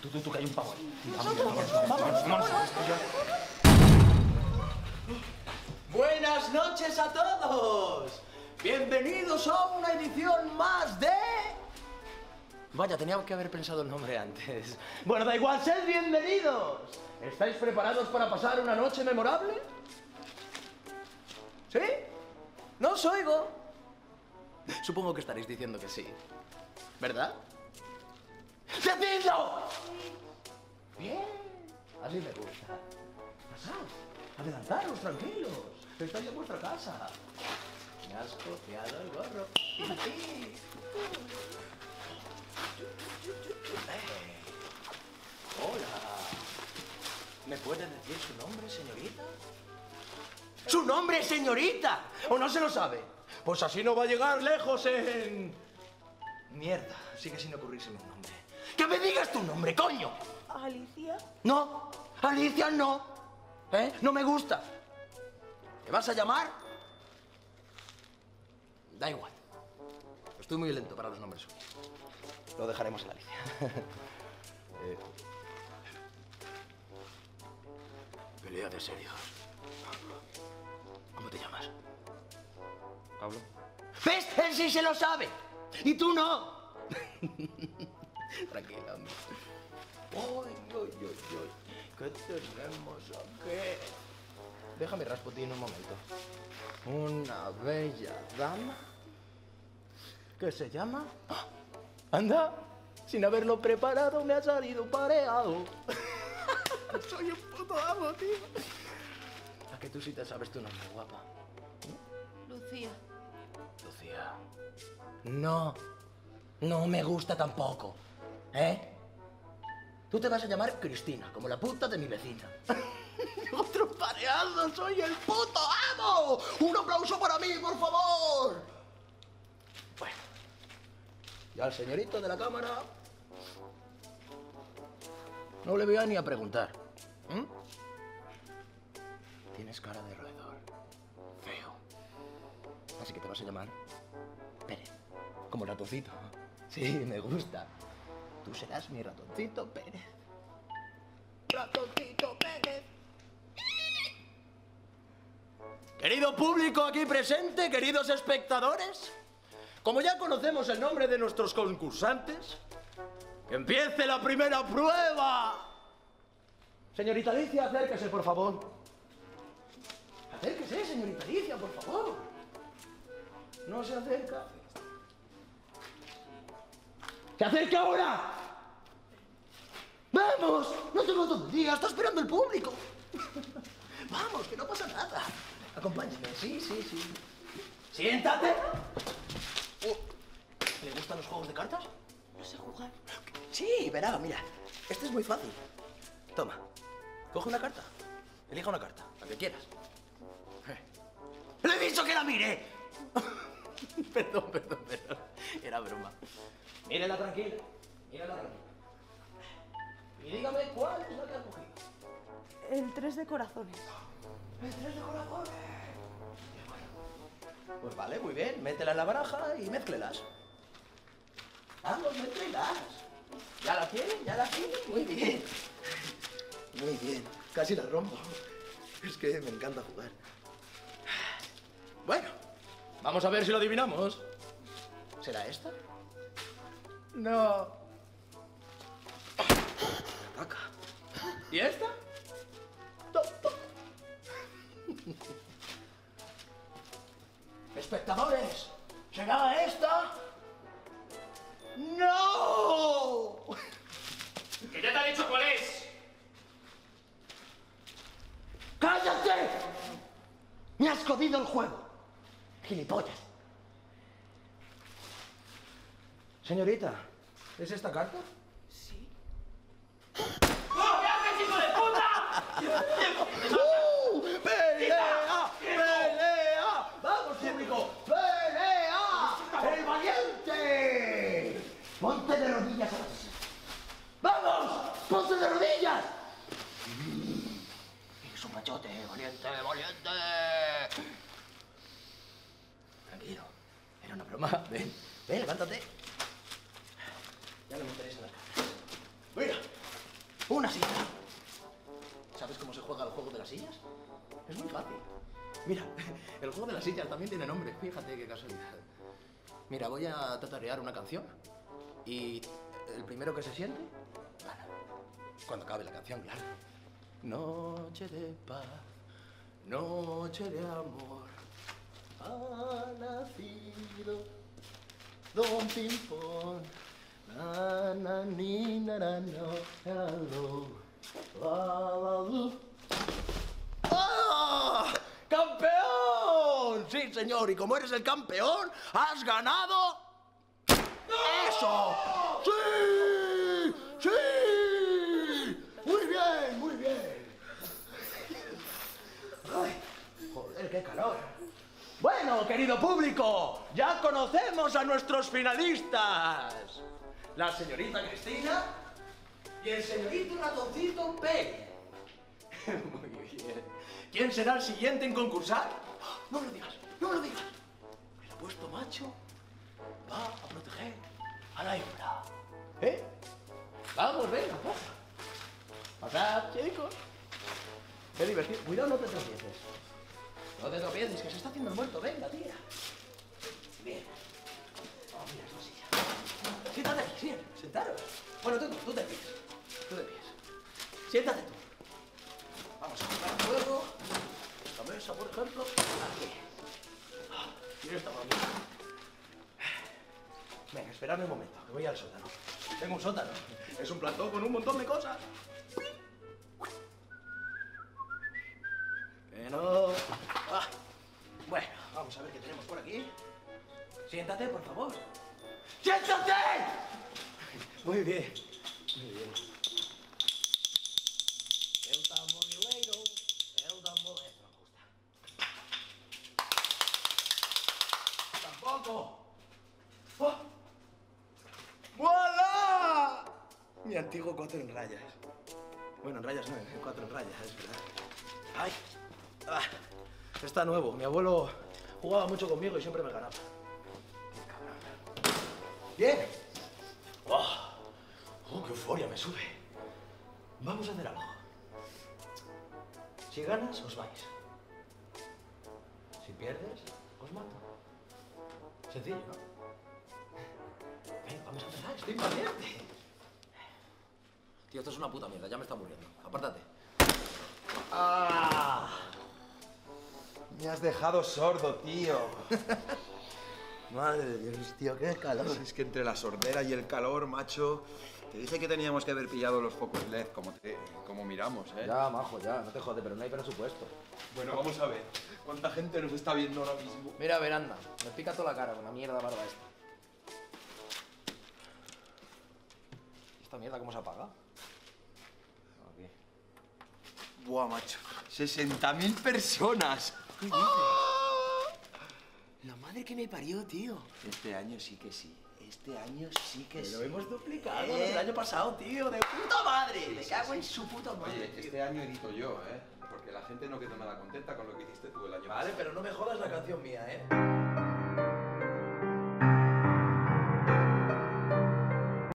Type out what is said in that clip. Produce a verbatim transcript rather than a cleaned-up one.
Tú, tú, tú, que hay un pavo ahí. Vamos, vamos, vamos, vamos. Buenas noches a todos. Bienvenidos a una edición más de... Vaya, tenía que haber pensado el nombre antes. Bueno, da igual, sed bienvenidos. ¿Estáis preparados para pasar una noche memorable? ¿Sí? No os oigo. Supongo que estaréis diciendo que sí. ¿Verdad? ¡Decidlo! Bien, así me gusta. Pasad, adelantaros, tranquilos. Estáis en vuestra casa. Me has copiado el gorro. Eh. Hola. ¿Me puede decir su nombre, señorita? ¡Su nombre, señorita! ¿O no se lo sabe? Pues así no va a llegar lejos en... Mierda, sigue sin ocurrírseme un nombre. ¡Que me digas tu nombre, coño! ¿Alicia? No, Alicia no. ¿Eh? No me gusta. ¿Te vas a llamar? Da igual. Estoy muy lento para los nombres. Lo dejaremos en Alicia. eh... Pelea de serios. ¿Cómo te llamas? Pablo. ¿Ves? Él sí se lo sabe. Y tú no. Tranquila, hombre. Uy, uy, uy, uy. ¿Qué tenemos aquí? Déjame, Rasputín, un momento. Una bella dama que se llama... ¡Ah! Anda, sin haberlo preparado me ha salido pareado. Soy un puto amo, tío. ¿A que tú sí te sabes tu nombre, guapa? Lucía. Lucía. No, no me gusta tampoco. ¿Eh? Tú te vas a llamar Cristina, como la puta de mi vecina. ¡Otro pareado! ¡Soy el puto amo! ¡Un aplauso para mí, por favor! Bueno, y al señorito de la cámara no le voy a ni a preguntar. ¿Mm? Tienes cara de roedor. Feo. Así que te vas a llamar Pérez, como ratoncito. Sí, me gusta. Tú serás mi ratoncito Pérez. Ratoncito Pérez. Querido público aquí presente, queridos espectadores, como ya conocemos el nombre de nuestros concursantes, ¡que empiece la primera prueba! Señorita Alicia, acérquese, por favor. Acérquese, señorita Alicia, por favor. No se acerca. ¡Se acerque ahora! ¡Vamos! No tengo todo el día, está esperando el público. Vamos, que no pasa nada. Acompáñame, sí, sí, sí. ¡Siéntate! Oh, ¿le gustan los juegos de cartas? No sé jugar. Sí, verá, mira. Este es muy fácil. Toma, coge una carta. Elija una carta, la que quieras. ¡Le he dicho que la mire! Perdón, perdón, perdón. Era broma. Mírela tranquila. Mírela tranquila. Y dígame cuál es la que ha cogido. El tres de corazones. El tres de corazones. Pues vale, muy bien. Métela en la baraja y mézclelas. Vamos, mézclelas. ¿Ya la tienen? ¿Ya la tienen? Muy bien. Muy bien. Casi la rompo. Es que me encanta jugar. Bueno, vamos a ver si lo adivinamos. ¿Será esta? No. Ataca. ¿Y esta? Top, top. Espectadores, ¿será esta? ¡No! ¡Que ya te ha dicho cuál es! ¡Cállate! Me has jodido el juego, gilipollas. Señorita, ¿es esta carta? Sí. ¡No! ¿Qué haces, hijo de puta! ¡Uh! ¡Pelea! ¡Pelea! ¡Vamos, público! ¡Pelea! ¡El valiente! ¡Ponte de rodillas a la silla! ¡Vamos! ¡Ponte de rodillas! ¡Es un machote! ¡Valiente, valiente! Tranquilo. Era una broma. Ven, ven, levántate. Ya no me interesan las cartas. Mira, Una silla. ¿Sabes cómo se juega el juego de las sillas? Es muy fácil. Mira, el juego de las sillas también tiene nombre. Fíjate qué casualidad. Mira, voy a tatarear una canción y el primero que se siente, gana. Cuando acabe la canción, claro. Noche de paz, noche de amor, ha nacido Don Pimpón. Na, na, ni, na, na, no, hello, la, la, lu. ¡Ah! ¡Campeón! Sí, señor, y como eres el campeón, has ganado... ¡Eso! ¡Sí! ¡Sí! ¡Muy bien, muy bien! ¡Ay! ¡Joder, qué calor! Bueno, querido público, ya conocemos a nuestros finalistas. La señorita Cristina y el señorito ratoncito P. Muy bien. ¿Quién será el siguiente en concursar? No me lo digas, no me lo digas. El apuesto macho va a proteger a la hembra. ¿Eh? Vamos, venga, pasa. Pasad, chicos. Qué divertido. Cuidado, no te tropieces. No te tropieces, que se está haciendo el muerto. Venga, tía. Bien. Oh, mira esta silla. Siéntate aquí, sí. Sentaros. Bueno, tú, tú te pies. Tú te pies. Siéntate tú. Vamos a jugar el juego. Esta mesa, por ejemplo, aquí. Mira esta mamita. Venga, esperadme un momento, que voy al sótano. Tengo un sótano. Es un plató con un montón de cosas. Que no... Ah. Bueno, vamos a ver qué tenemos por aquí. Siéntate, por favor. ¡Siéntate! Muy bien. Muy bien. El tamborilero, el tamborilero. No me gusta. Tampoco. ¡Oh! ¡Voilá! Mi antiguo cuatro en rayas. Bueno, en rayas no, en cuatro en rayas, es verdad. ¡Ay! Ah, está nuevo. Mi abuelo jugaba mucho conmigo y siempre me ganaba. ¡Qué cabrón! ¡Bien! ¡Oh! ¡Oh, qué euforia me sube! Vamos a hacer algo. Si ganas, os vais. Si pierdes, os mato. Sencillo, ¿no? Ven, vamos a empezar, estoy impaciente. Tío, esto es una puta mierda, ya me está muriendo. Apártate. ¡Ah! Me has dejado sordo, tío. Madre de Dios, tío, qué calor. Es que entre la sordera y el calor, macho... Te dije que teníamos que haber pillado los focos L E D, como, te, como miramos, ¿eh? Ya, majo, ya, no te jode, pero no hay presupuesto. Bueno, vamos a ver. ¿Cuánta gente nos está viendo ahora mismo? Mira, veranda, me pica toda la cara con la mierda barba esta. ¿Esta mierda cómo se apaga? Aquí. Buah, macho. sesenta mil personas. ¿Qué dices? ¡Oh! La madre que me parió, tío. Este año sí que sí. Este año sí que sí. Lo hemos duplicado ¿Eh? desde el año pasado, tío. ¡De puta madre! Me cago en su puta madre. Oye, tío. este año edito yo, ¿eh? Porque la gente no quedó nada contenta con lo que hiciste tú el año pasado. Vale, pero no me jodas la canción mía, ¿eh?